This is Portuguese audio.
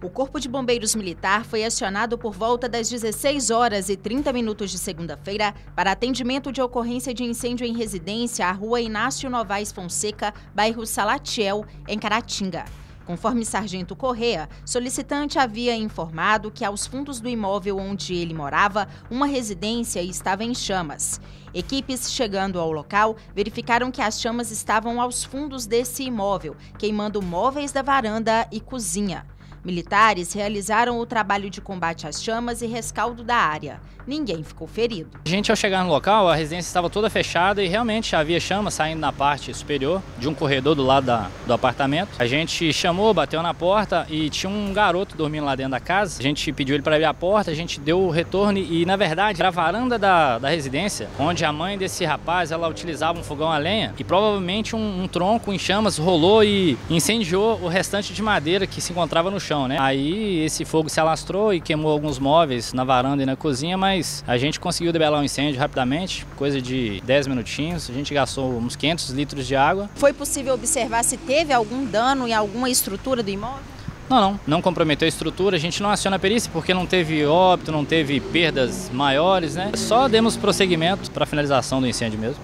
O Corpo de Bombeiros Militar foi acionado por volta das 16 horas e 30 minutos de segunda-feira para atendimento de ocorrência de incêndio em residência à rua Inácio Novaes Fonseca, bairro Salatiel, em Caratinga. Conforme Sargento Correa, solicitante havia informado que aos fundos do imóvel onde ele morava, uma residência estava em chamas. Equipes chegando ao local verificaram que as chamas estavam aos fundos desse imóvel, queimando móveis da varanda e cozinha. Militares realizaram o trabalho de combate às chamas e rescaldo da área. Ninguém ficou ferido. A gente, ao chegar no local, a residência estava toda fechada e realmente havia chamas saindo na parte superior de um corredor do lado do apartamento. A gente chamou, bateu na porta e tinha um garoto dormindo lá dentro da casa. A gente pediu ele para abrir a porta, a gente deu o retorno e, na verdade, era a varanda da residência, onde a mãe desse rapaz, ela utilizava um fogão a lenha e provavelmente um tronco em chamas rolou e incendiou o restante de madeira que se encontrava no chão, né? Aí esse fogo se alastrou e queimou alguns móveis na varanda e na cozinha, mas a gente conseguiu debelar o incêndio rapidamente, coisa de 10 minutinhos, a gente gastou uns 500 litros de água. Foi possível observar se teve algum dano em alguma estrutura do imóvel? Não comprometeu a estrutura, a gente não aciona a perícia porque não teve óbito, não teve perdas maiores, né? Só demos prosseguimento para a finalização do incêndio mesmo.